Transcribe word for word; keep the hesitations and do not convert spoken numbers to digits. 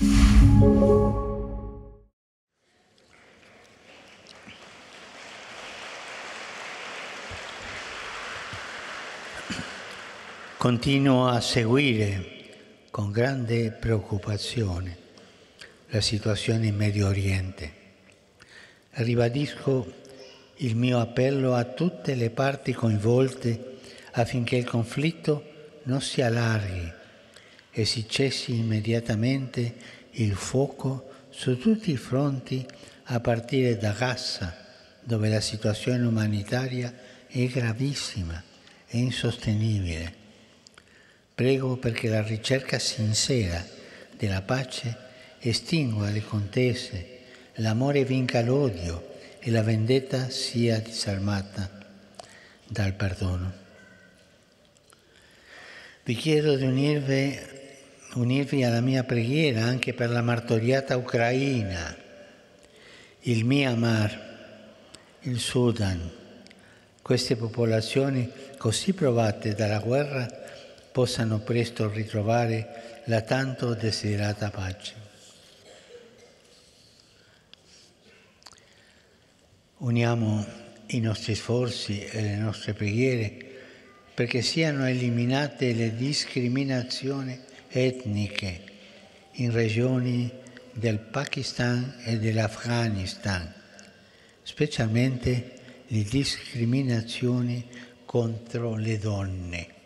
Continuo a seguire con grande preoccupazione la situazione in Medio Oriente. Ribadisco il mio appello a tutte le parti coinvolte affinché il conflitto non si allarghi e si cessi immediatamente il fuoco su tutti i fronti, a partire da Gaza, dove la situazione umanitaria è gravissima e insostenibile. Prego perché la ricerca sincera della pace estingua le contese, l'amore vinca l'odio e la vendetta sia disarmata dal perdono. Vi chiedo di unirvi, unirvi alla mia preghiera anche per la martoriata Ucraina, il Myanmar, il Sudan. Queste popolazioni così provate dalla guerra possano presto ritrovare la tanto desiderata pace. Uniamo i nostri sforzi e le nostre preghiere perché siano eliminate le discriminazioni etniche in regioni del Pakistan e dell'Afghanistan, specialmente le discriminazioni contro le donne.